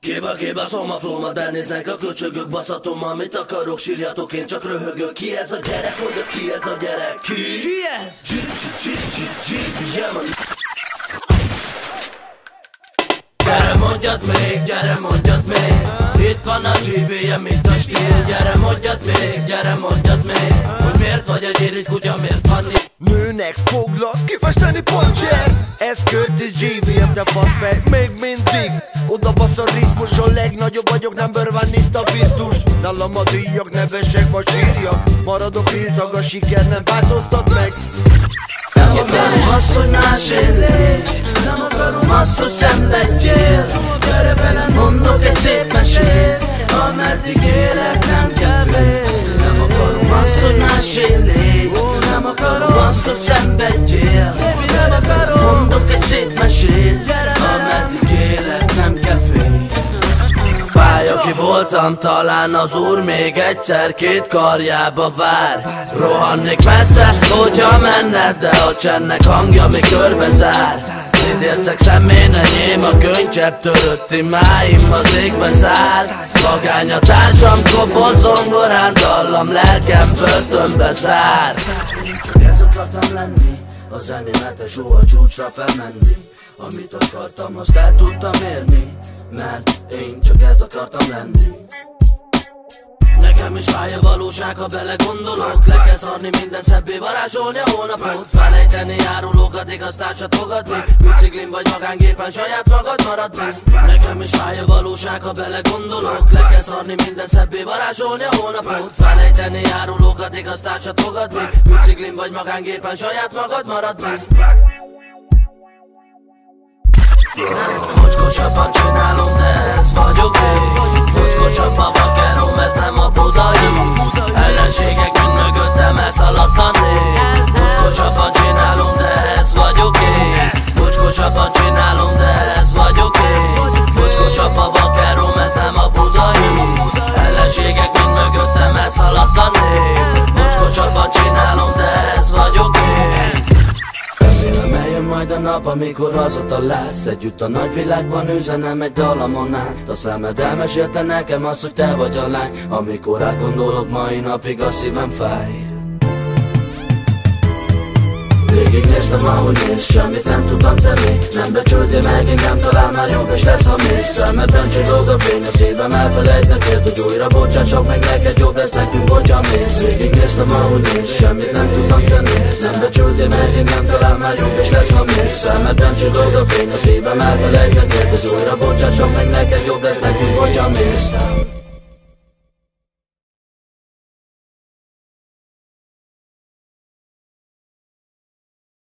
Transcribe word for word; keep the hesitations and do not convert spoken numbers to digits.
Kéba, kéba, szoma, flóma, benéznek a köcsögök, baszatom, amit akarok, sírjatok, én csak röhögök. Ki ez a gyerek, mondja, ki ez a gyerek? Ki? Ki ez? G, G, G, G, G, yeah, man. Gyere, mondjad még, gyere, mondjad még. Itt van a gé vé em, mint a stíl. Gyere, mondjad még, gyere, mondjad még. Hogy miért vagy egy irigy kutya, miért van itt? Nőnek foglak, kifesteni poncsér. Ez Curtis gé vé em, de faszfej, még mindig. Oda basz a ritmus, a legnagyobb vagyok, number one itt a virtus. Nálam a díjak, nevesek vagy sírjak. Maradok riltag, a siker nem változtat meg. Nem akarom azt, hogy más éljél. Nem akarom azt, hogy szenvedjél. Gyere velem, mondok egy szép mesét. Ameddig élek, nem kell fél. Nem akarom azt, hogy más éljél. Nem akarom azt, hogy szenvedjél. Nem akarom, mondok egy szép mesét. Ameddig élek, nem kell fél. Pálya, ki voltam, talán az úr még egyszer két karjába vár. Rohannék messze, hogyha menned, de a csendnek hangja még körbezár. Szédércek szemén enyém, a könycsepp törött imáim az égbe száll. Vagány a társam, kopott zongorán, dallam lelkem börtönbe zár. Ez akartam lenni, a zenéletes ó a csúcsra felmenni. Amit akartam, azt el tudtam érni, mert én csak ez akartam lenni. Nekem is fáj a valóság, ha belegondolok. Le kell szarni, mindent szebbé varázsolni, a holnapot felejteni, árulókat, igaztársat fogadni. Biciklin vagy magángépen saját magad maradni. Nekem is fáj a valóság, ha belegondolok. Le kell szarni, mindent szebbé varázsolni, a holnapot felejteni, árulókat, igaztársat fogadni. Biciklin vagy magángépen saját magad maradni. Mocskosabban csinálom, de ez vagyok én. Mocskosabban vakerom, ez nem a budai. Ellenségek mind mögöttem elszaladtani. Mocskosabban csinálom, de ez vagyok én. Mocskosabban csinálom, de ez vagyok én. Mocskosabban vakerom, ez nem a budai. Ellenségek mind mögöttem elszaladtani. Mocskosabban csinálom, de ez vagyok én. Eljön majd a nap, amikor hazatalálsz. Együtt a nagyvilágban üzenem egy dalamon át. A szemed elmesélte nekem azt, hogy te vagy a lány. Amikor átgondolok, mai napig a szívem fáj. Végignéztem, ahogy néz, semmit nem tudtam tenni. Nem becsültél meg engem, talán már jobb is lesz, ha mész. Szemedben csillog a fény, a szívem elfelejt neked, hogy újra bocsássak meg neked, jobb lesz nekünk, hogyha mész. Végignéztem, ahogy néz, semmit nem tudtam tenni. Nem becsültél meg engem, talán már jobb is lesz, ha mész. Szemedben csillog a fény, a szívem elfelejt neked, hogy újra bocsássak meg neked, jobb lesz nekünk, hogyha mész.